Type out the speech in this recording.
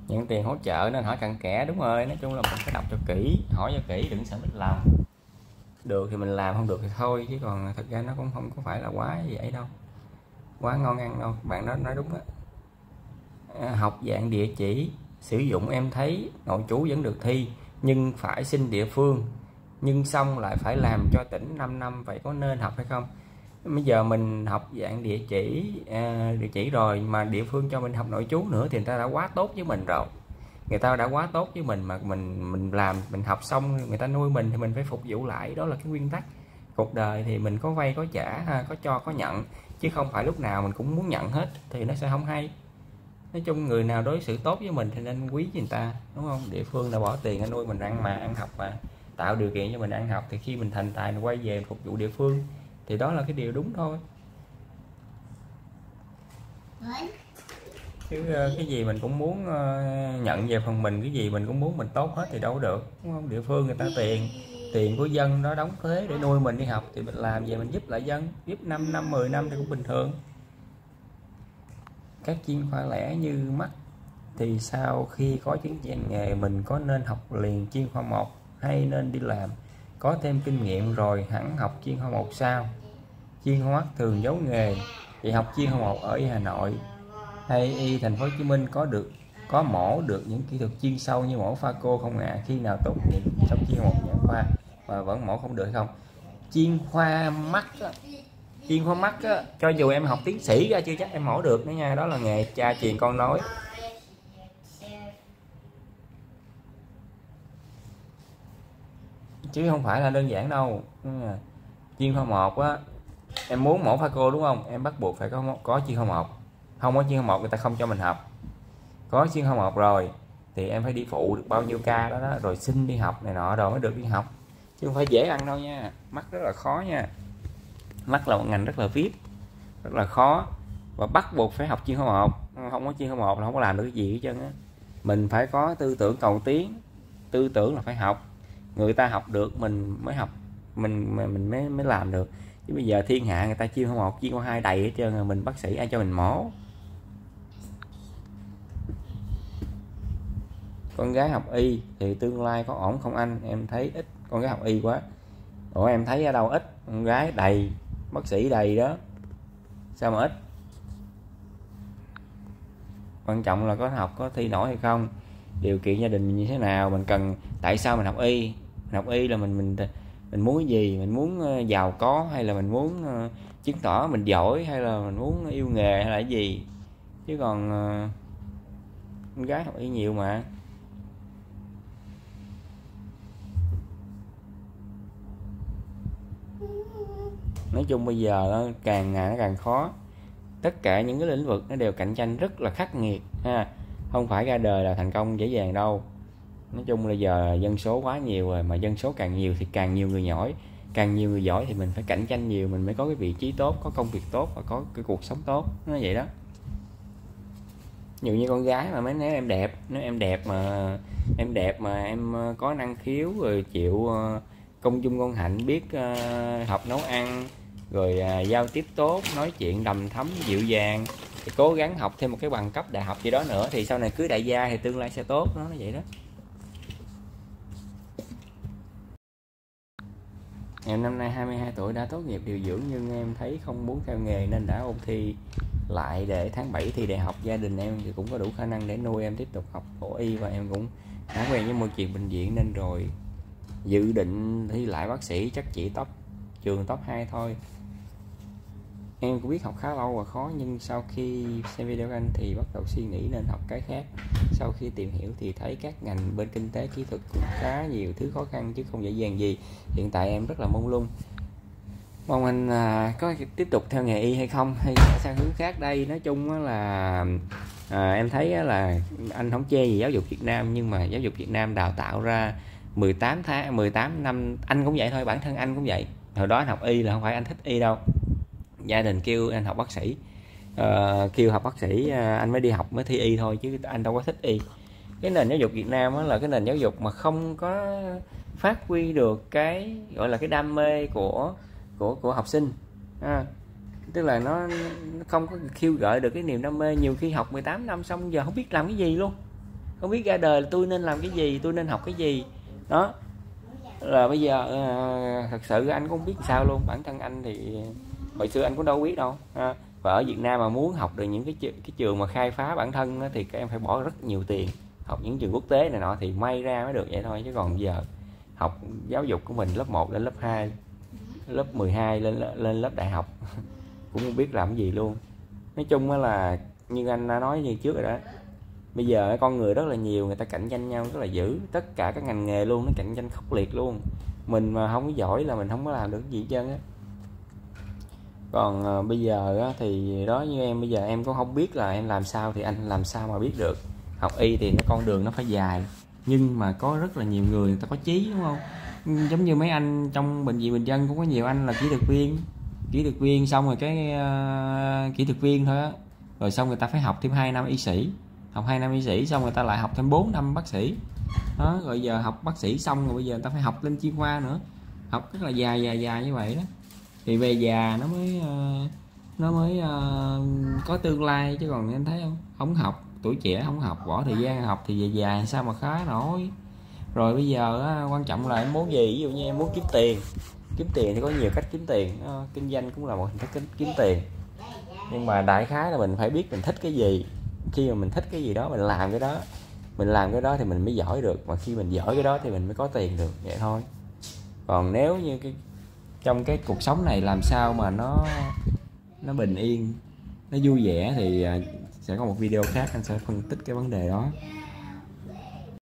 nhận tiền hỗ trợ nên hỏi cặn kẽ. Đúng rồi, nói chung là mình phải đọc cho kỹ, hỏi cho kỹ, đừng sợ mất lòng. Được thì mình làm, không được thì thôi, chứ còn thật ra nó cũng không có phải là quá vậy đâu, quá ngon ăn đâu. Bạn đó nói đúng á. Học dạng địa chỉ sử dụng em thấy nội trú vẫn được thi, nhưng phải xin địa phương, nhưng xong lại phải làm cho tỉnh 5 năm, vậy có nên học hay không? Bây giờ mình học dạng địa chỉ rồi mà địa phương cho mình học nội trú nữa thì người ta đã quá tốt với mình rồi. Người ta đã quá tốt với mình mà mình làm, mình học xong người ta nuôi mình thì mình phải phục vụ lại, đó là cái nguyên tắc cuộc đời. Thì mình có vay có trả ha, có cho có nhận, chứ không phải lúc nào mình cũng muốn nhận hết thì nó sẽ không hay. Nói chung người nào đối xử tốt với mình thì nên quý người ta, đúng không? Địa phương đã bỏ tiền ra nuôi mình ăn mà, ăn học mà, tạo điều kiện cho mình ăn học, thì khi mình thành tài mình quay về phục vụ địa phương thì đó là cái điều đúng thôi. Chứ cái gì mình cũng muốn nhận về phần mình, cái gì mình cũng muốn mình tốt hết thì đâu có được, đúng không? Địa phương người ta tiền của dân đó đóng thuế để nuôi mình đi học, thì mình làm về mình giúp lại dân, giúp 5 năm 10 năm thì cũng bình thường. Các chuyên khoa lẻ như mắt thì sau khi có chứng chỉ hành nghề mình có nên học liền chuyên khoa 1 hay nên đi làm có thêm kinh nghiệm rồi hẳn học chuyên khoa 1 sao? Chuyên khoa mắt thường giấu nghề, vậy học chuyên khoa 1 ở Hà Nội hay y thành phố Hồ Chí Minh có mổ được những kỹ thuật chuyên sâu như mổ pha cô không ạ? Khi nào tốt nghiệp xong chuyên khoa 1 nhãn khoa mà vẫn mổ không được hay không? Chuyên khoa mắt á, chuyên khoa mắt á, cho dù em học tiến sĩ ra chưa chắc em mổ được nữa nha, đó là nghề cha truyền con nói. Chứ không phải là đơn giản đâu. Chuyên khoa 1 á, em muốn mổ pha cô đúng không, em bắt buộc phải có chuyên khoa 1. Không có chuyên khoa 1 người ta không cho mình học. Có chuyên khoa 1 rồi thì em phải đi phụ được bao nhiêu ca đó, rồi xin đi học này nọ rồi mới được đi học, chứ không phải dễ ăn đâu nha. Mắt rất là khó nha, mắt là một ngành rất là VIP, rất là khó, và bắt buộc phải học chuyên khoa 1. Không có chuyên khoa 1 là không có làm được cái gì hết trơn á. Mình phải có tư tưởng cầu tiến, tư tưởng là phải học, người ta học được mình mới học, mình mới làm được. Chứ bây giờ thiên hạ người ta chuyên khoa 1 chuyên khoa 2 đầy hết trơn rồi, mình bác sĩ ai cho mình mổ. Con gái học y thì tương lai có ổn không anh? Em thấy ít con gái học y quá. Ủa em thấy ở đâu ít? Con gái đầy, bác sĩ đầy đó, sao mà ít? Quan trọng là có học có thi nổi hay không, điều kiện gia đình như thế nào, mình cần, tại sao mình học y? Mình học y là mình muốn cái gì? Mình muốn giàu có, hay là mình muốn chứng tỏ mình giỏi, hay là mình muốn yêu nghề, hay là cái gì? Chứ còn con gái học y nhiều mà. Nói chung bây giờ càng ngày nó càng khó, tất cả những cái lĩnh vực nó đều cạnh tranh rất là khắc nghiệt ha, không phải ra đời là thành công dễ dàng đâu. Nói chung là giờ dân số quá nhiều rồi, mà dân số càng nhiều thì càng nhiều người giỏi, càng nhiều người giỏi thì mình phải cạnh tranh nhiều, mình mới có cái vị trí tốt, có công việc tốt và có cái cuộc sống tốt, nó vậy đó. Nhiều như con gái mà nếu em đẹp mà em có năng khiếu, rồi chịu công dung ngôn hạnh, biết học nấu ăn, rồi giao tiếp tốt, nói chuyện đầm thấm dịu dàng, thì cố gắng học thêm một cái bằng cấp đại học gì đó nữa, thì sau này cưới đại gia thì tương lai sẽ tốt, nó vậy đó. Em năm nay 22 tuổi đã tốt nghiệp điều dưỡng, nhưng em thấy không muốn theo nghề nên đã ôn thi lại để tháng 7 thi đại học. Gia đình em thì cũng có đủ khả năng để nuôi em tiếp tục học phổ y, và em cũng đã quen với môi trường bệnh viện nên rồi dự định thi lại bác sĩ, chắc chỉ trường top 2 thôi. Em cũng biết học khá lâu và khó, nhưng sau khi xem video của anh thì bắt đầu suy nghĩ nên học cái khác. Sau khi tìm hiểu thì thấy các ngành bên kinh tế kỹ thuật cũng khá nhiều thứ khó khăn chứ không dễ dàng gì. Hiện tại em rất là mông lung, mong anh có tiếp tục theo nghề y hay không, hay sang hướng khác đây. Nói chung là em thấy là anh không chê gì giáo dục Việt Nam, nhưng mà giáo dục Việt Nam đào tạo ra 18 năm, anh cũng vậy thôi, bản thân anh cũng vậy. Hồi đó anh học y là không phải anh thích y đâu, gia đình kêu anh học bác sĩ, kêu học bác sĩ anh mới đi học, mới thi y thôi, chứ anh đâu có thích y. Cái nền giáo dục Việt Nam là cái nền giáo dục mà không có phát huy được cái gọi là cái đam mê của học sinh, tức là nó không có khiêu gợi được cái niềm đam mê. Nhiều khi học 18 năm xong giờ không biết làm cái gì luôn, không biết ra đời là tôi nên làm cái gì, tôi nên học cái gì. Đó là bây giờ thật sự anh cũng không biết sao luôn. Bản thân anh thì hồi xưa anh cũng đâu biết đâu ha. Và ở Việt Nam mà muốn học được những cái trường mà khai phá bản thân đó, thì các em phải bỏ rất nhiều tiền, học những trường quốc tế này nọ thì may ra mới được vậy thôi. Chứ còn giờ học giáo dục của mình lớp 1 lên lớp 2, lớp 12 lên lớp đại học cũng không biết làm cái gì luôn. Nói chung là như anh đã nói như trước rồi đó, bây giờ con người rất là nhiều, người ta cạnh tranh nhau rất là dữ, tất cả các ngành nghề luôn, nó cạnh tranh khốc liệt luôn. Mình mà không có giỏi là mình không có làm được gì hết trơn á. Còn bây giờ á, thì đó, như em bây giờ em cũng không biết là em làm sao, thì anh làm sao mà biết được. Học y thì cái con đường nó phải dài, nhưng mà có rất là nhiều người ta có chí, đúng không? Giống như mấy anh trong bệnh viện Bình Dân cũng có nhiều anh là kỹ thuật viên xong rồi cái kỹ thuật viên thôi á, rồi xong người ta phải học thêm 2 năm y sĩ, học 2 năm y sĩ xong người ta lại học thêm 4 năm bác sĩ đó, rồi giờ học bác sĩ xong rồi bây giờ người ta phải học lên chuyên khoa nữa, học rất là dài như vậy đó, thì về già nó mới có tương lai. Chứ còn em thấy không học, tuổi trẻ không học, bỏ thời gian học thì về già sao mà khá nổi. Rồi bây giờ quan trọng là em muốn gì, ví dụ như em muốn kiếm tiền thì có nhiều cách kiếm tiền, kinh doanh cũng là một hình thức kiếm tiền, nhưng mà đại khái là mình phải biết mình thích cái gì. Khi mà mình thích cái gì đó mình làm cái đó thì mình mới giỏi được, mà khi mình giỏi cái đó thì mình mới có tiền được, vậy thôi. Còn nếu như trong cái cuộc sống này làm sao mà nó bình yên, nó vui vẻ thì sẽ có một video khác anh sẽ phân tích cái vấn đề đó.